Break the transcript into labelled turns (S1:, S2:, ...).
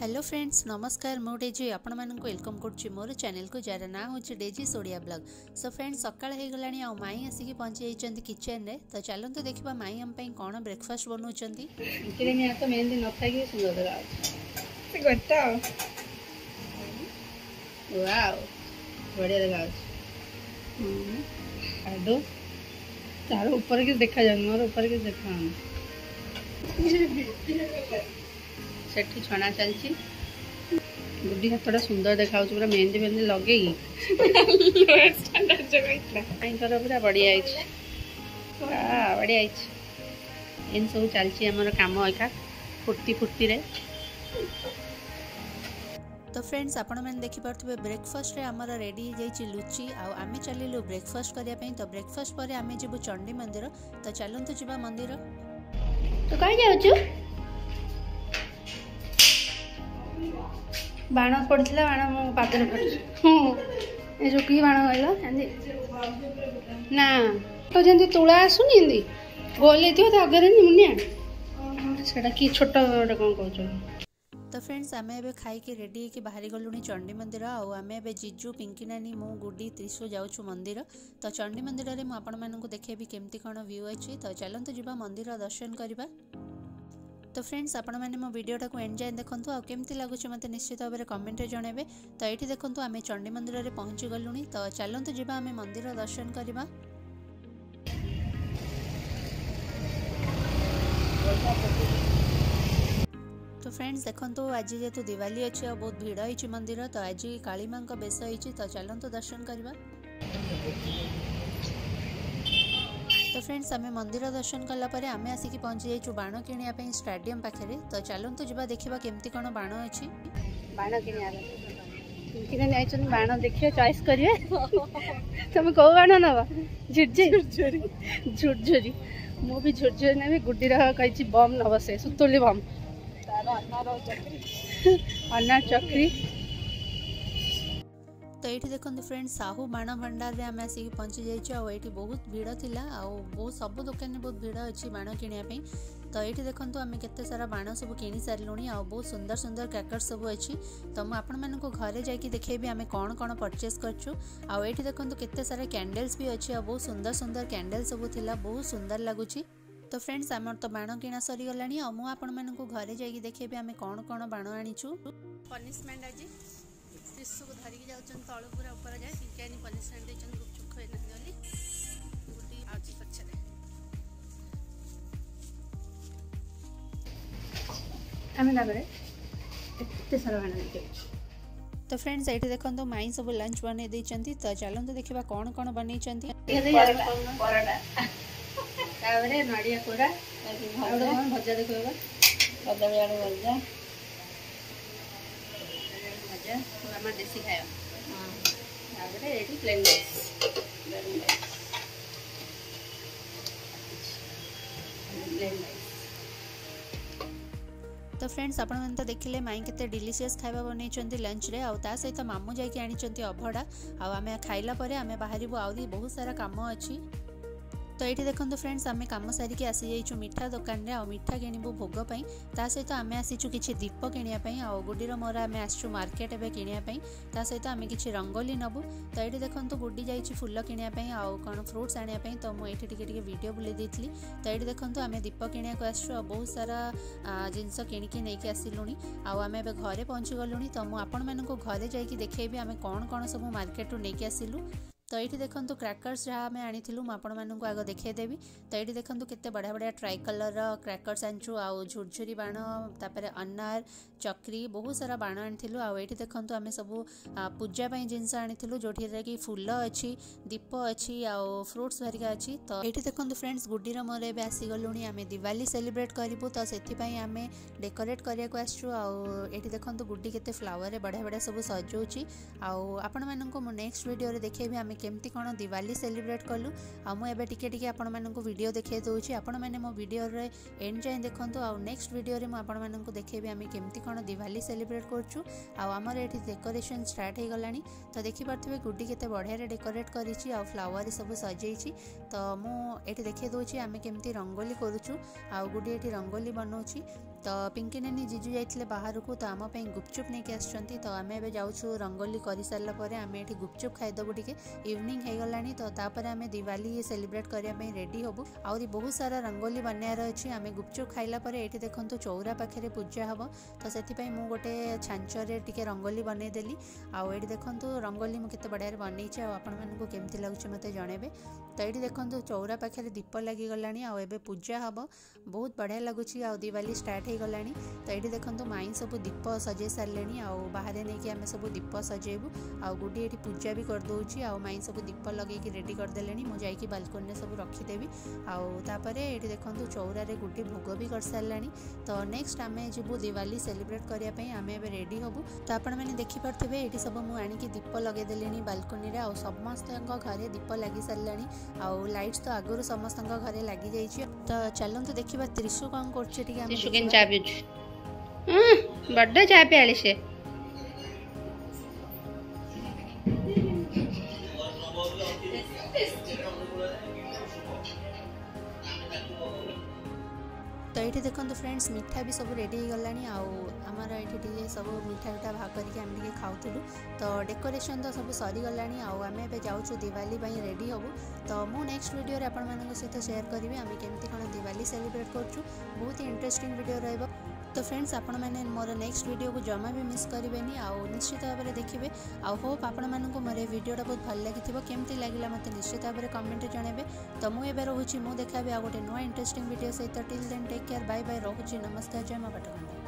S1: Hello friends नमस्कार मु Daisy आपण मानक वेलकम करछि मोर चैनल को जार ना होछि डेजीज ओडिया ब्लॉग। सो फ्रेंड्स सकाळ हे गलानी आ माई आसिकी पहुंची जाइछन्ती किचन रे। तो चलंतु देखिबा माई हम पई कोन ब्रेकफास्ट बनौछन्ती।
S2: इकरे निया तो मेहंदी न थाकी सुंदर लगा से गोटा वाओ बढ़िया लगा आडो तार ऊपर के देखा जान मोर ऊपर के देखा सेठी छणा चलची गुड्डी हाथटा सुंदर देखा पूरा मेहंदी मेहंदी लगे कर पूरा बढ़िया बढ़िया इन सब चलची आमर काम एका फुर्ती फुर्ती रे।
S1: तो फ्रेंड्स आपण मैंने देखि पार्थबे ब्रेकफास्ट रे हमर रेडी हो जाइछि लुची आ आमे चलिलु ब्रेकफास्ट करिया पई। तो ब्रेकफास्ट परे आमे जेबु चंडी मंदिर। तो चलंतु जिबा मंदिर।
S2: तो कहीं जाउछु बाण पड़ता बाण मो पादर पड़ जो कि बाण कहल ना तो जमी तुला आसुनी गोल अगर मुनिया से कि छोट गोटे कौन कह।
S1: तो फ्रेंड्स आमे एबे खाई के रेडी के बाहरी गलुनी चंडी मंदिर। आमे एबे जीजू पिंकी नानी मु गुडी त्रिशु जाउछु मंदिर। तो चंडी मंदिर रे मु आपण मानकु देखेबी केमती कोन व्यू अछि। तो चलंतु जिबा मंदिर दर्शन करबा। तो फ्रेंड्स आपण मैंने मो वीडियोटा को एंड जाए देखंतु आ केमती लागुछ मते निश्चित भाव में कमेंट रे जणेबे। तो एठी देखंतु आमे चंडी मंदिर रे पहुंची गलुनी। तो चलंतु जिबा आमे मंदिर दर्शन करबा। तो फ्रेंड्स देखंतु आज जेतु दिवाली अछि आ बहुत भीड़ होइछि मंदिर। तो आज काली मां का बेस होइछि। तो चलंतु दर्शन करबा। तो फ्रेंड्स आमे मंदिर दर्शन कला परे आमे आसिकी पहुंची जाइछु बाण किनिया पई स्टेडियम पाखरे। तो चलंतु जिबा देखिबा केमती कोन बाण अछि।
S2: बाण किनिया किने नाइछन बाण देखियो चॉइस करिवे तुम को बाण नबा झुरझुरी झुरझुरी मो भी झुरझुरी नेबे गुड्डी रहा कहिछि बम नबा से सुतोली बम तार अनार चक्री।
S1: तो ये देखो फ्रेंड्स साहू बाण भंडार रे आमे आसिक पहुंची जाइछु। आ एठी बहुत भीड़ थिला आ बहुत सब दुकान में बहुत भीड़ अछि बाण किनिया पई। तो ये देखंतु आमे केते सारा बाण सब किनी सारलुनी आ बहुत सुंदर सुंदर क्रैकर्स सब अछि। तो मु आपण मानको घरे जाई कि देखेबी आमे कोन कोन परचेस करछु। आ एठी देखंतु केते सारा कैंडल्स भी अछि आ बहुत सुंदर सुंदर कैंडल सब थिला बहुत सुंदर लागुछि। तो फ्रेंड्स आमर तो बाण किना सरी गलानी आ मु आपण मानको घरे जाई कि देखेबी आमे कोन कोन बाण आनिछु। पनिशमेंट आज शिशु को धरिकी जाउछन तळ पूरा ऊपर जाए पिंकानी पनिशमेंट देछन गुपचुप खै नहीं गली गुटी आउची पछरे
S2: आमे लागरे एते सारा बाण देखे।
S1: तो फ्रेंड्स एठी देखंतो माई सब लंच बने देछंती। तो चलंतो देखिबा कोन कोन बनै छंती।
S2: परोटा तावरे नडिया कोड़ा भजा देखबा कदली आलू भजा भजा देसी खाया प्लेन
S1: तो फ्रेंड्स आपण मन तो देखिले माई केते डिलीशियस खाइबा बनै छंती लंच रे। आ ता सहित मामू जाई के आनी छंती अभडा। आ आमे खाइला परे आमे बाहरिबो आउरी बहुत सारा काम अछि। तो ये देखो फ्रेंड्स आमे काम सारिकी आसी जाइछु मिठा दुकान रे। आ मिठा किनिबु भोग पई ता सहित आमे आसीछु किछि दीप किनिया पई। आ गुड्डीर मोर आमे आसछु मार्केट एबे किनिया पई ता सहित आमे किछि रंगोली नबु। तो ये देखो गुड्डी जाइछि फुल किनिया पई आ कोन फ्रूट्स आनिया पई। तो मु एठी टिके टिके वीडियो बुले देथली। तो ये देखो आमे दीप किनिया को आसछु आ बहुत सारा जिंस किनिकी नेकी आसिलुनी। आ आमे एबे घरे पहुंची गलुनी। तो मु आपण मानको घरे जाई कि देखेबी आमे कोन कोन सब मार्केट रु नेकी आसिलु। तो ये देखो क्रैकर्स जहाँ आम आनी आपण मानक आग देखे देवी। तो ये देखो केते बढ़िया बढ़िया ट्राई कलर क्रैकर्स आनचु आ झुरझुरी बाण तापर अनार चक्री बहुत सारा बाण आनी। आ ये देखो आम सब पूजा जिनस आनी जो कि फूल अच्छी दीप अच्छी आ फ्रूट्स भरिका अच्छी। तो ये देखो फ्रेंड्स गुड्डीर मोर एबे आसी गलुनी आमे दिवाली सेलिब्रेट करिबु। तो सेथिपई आमे डेकोरेट करिया को आसछु। आ ये देखो गुड्डी केते फ्लावर रे बढ़िया बढ़िया सब सजौछि। आ आपण मानक मो नेक्स्ट वीडियो रे देखेबी आमे केमती कोन दिवाली सेलिब्रेट कलु। आ मु एबे टिके टिके आपण माननको वीडियो देखे दोछि। आपण माने मो वीडियो रे एंड जाय देखंतु। आ नेक्स्ट वीडियो रे मु आपण माननको देखेबी आमे केमती कोन दिवाली सेलिब्रेट करछु। आ हमर एठी डेकोरेशन स्टार्ट हे गलानी। तो देखि पारथबे गुड्डी केते बढ़िया रे डेकोरेट करिछि आ फ्लावर सब सजेइछि। तो मु एठी देखे दोछि आमे केमती रंगोली करूछु। आ गुड्डी एठी रंगोली बनौछि। तो पिंकी नानी जीजू जाइए बाहर को तो आम गुपचुप नहीं आसुँच तो आम ए जाऊँ रंगोली कर सारा पर आम ये गुपचुप खाईदेबू टे इवनिंग हो गला तो तापर आम दिवाली सेलिब्रेट करने रेडी हबू आहरी बहुत सारा रंगोली बनार अच्छी आम गुपचुप खाइला ये देखो चौरा पाखे पूजा हम तो से मुझे गोटे छांचरे टिके रंगोली बनईदेली आउ ये देखो रंगोली मुझे बढ़िया बनई आपण मानक केमती लगुच मत जनइबे। तो ये देखो चौरा पाखे दीप लगिगला आउ पूजा हम बहुत बढ़िया लगुच आ दिवाली स्टार्ट हो गला। तो ये देखो माई सब दीप सजे सारे आउ बाहर नहीं आम सब दीप सजेबू आउ गुडी ये पूजा भी करदे आउ माई सब दीप लगे रेडी करदे मुझे बालकोनी सब रखीदेवी आउे ये देखो चौरा गुडी भोग भी कर सारा। तो नेक्स्ट आम जीवु दिवाली सेलिब्रेट करने आम ए रेडी हबू। तो आपण मैंने देखिपे ये सब मुझे दीप लगेदेली बालकोनी आउ समस्त घरे दीप लगी सारा आउ लाइट्स तो आगुरी समस्त घरे लगी जाइए। तो चलते देखा त्रिशु कौन कर
S2: बड़ा चाय पियाली से
S1: तो ये देखो फ्रेंड्स मीठा भी सब रेडी हो गला आमर ये सब मीठा मीठा भाग करके खाऊलु। तो डेकोरेशन तो सब सरीगला आम ए जाऊँ दिवाली रेडी हबू। तो मु नेक्स्ट वीडियो रे आपण मानक सहित शेयर करी आम केमती कौन दिवाली सेलिब्रेट करूँ बहुत ही इंटरेस्टिंग वीडियो रहिबो। तो फ्रेंड्स आपण मैंने मोर नेक्स्ट वीडियो को जमा भी मिस करेंगे आउ निश्चित भाव में देखिए आउ होप आपण मानक मोर ये वीडियोटा बहुत भल लगी केमती लगिला मत निश्चित भाव में कमेंट जनइबे। तो मुझे रोचे मु देखा आ गोटे नुआ इंटरेस्टिंग वीडियो सहित till then take care bye bye रोचे नमस्कार जय मां पाटकुंडा।